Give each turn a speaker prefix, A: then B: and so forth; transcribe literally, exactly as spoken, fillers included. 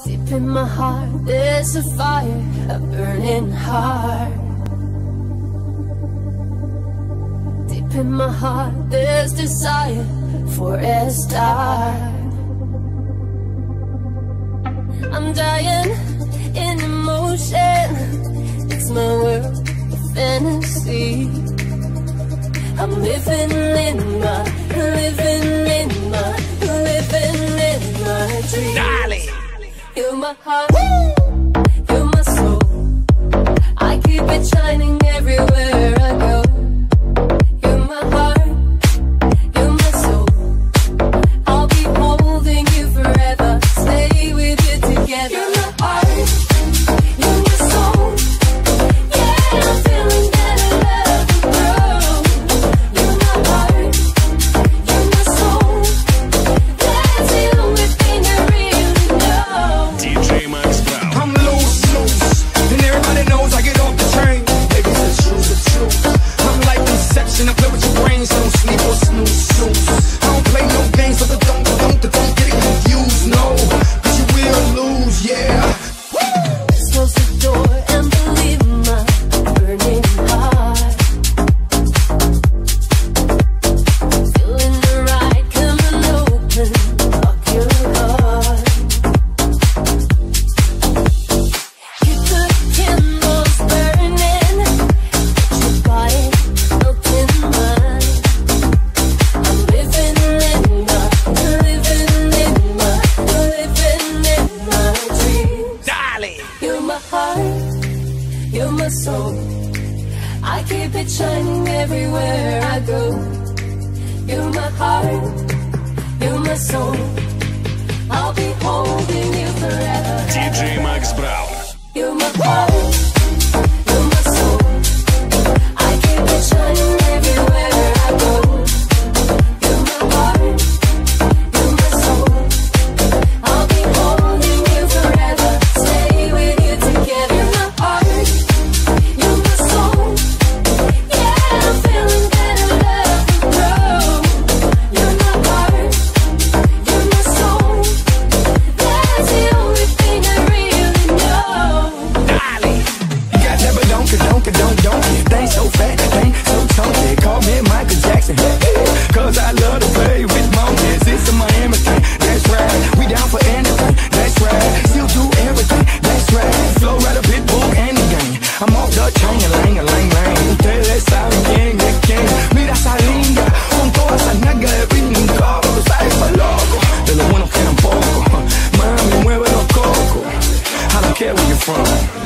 A: Deep in my heart, there's a fire, a burning heart. Deep in my heart, there's desire for a start. I'm dying in emotion. It's my world of fantasy. I'm living in my, living in my, living in my dream.
B: Dale.
A: You're my heart, you're my soul. I keep it shining everywhere I go. You're my heart, you're my soul. I'll be holding you forever, stay with you together. You're my heart, you're my soul. Yeah, I'm feeling that I love you, bro. You're my heart, you're my soul. That's the only thing I really know.
B: D J Max Brown.
C: I'm loose, loose, and everybody knows I get off the train. Baby, the truth, the truth. I'm like Inception, I play with your brains, don't sleep or snooze, snooze. I don't play no games, so the don't, the don't, the don't get it confused, no. Cause you will lose, yeah.
A: Close the door and believe my burning heart. Feeling the right, come and open up your heart. Keep the candles burning, get your body melting mine. I'm living in my, living in my, living in my dreams.
B: Dale.
A: You're my heart, you're my soul. I keep it shining everywhere I go. You're my heart, you're my soul. I'll be holding you forever.
B: D J Max Brown.
A: You're my heart, you're my soul. I keep it shining everywhere I go. You're my heart, you're my soul. I'll be holding you forever, stay with you together. You're my heart, you're my soul. Yeah, I'm feeling that I love you, bro. You're my heart, you're my soul. That's the only thing I really know.
B: Dale.
C: You got that but don't, don't, don't, don't. Thing so fat, thing so chunky. Call me Michael Jackson, hey, hey. Cause I love to play with monkeys. It's a Miami thing, that's right. We down for anything, that's right. Still do everything, that's right. Flow right up, Pitbull and the gang. I'm off the chain, lang, lang, lang. Ustedes saben quién es quién. Mira esa linda, con toda esa nalga de brinco. Sabes pa' loco, de lo bueno que un poco. Mami, mueve los cocos. I don't care where you're from.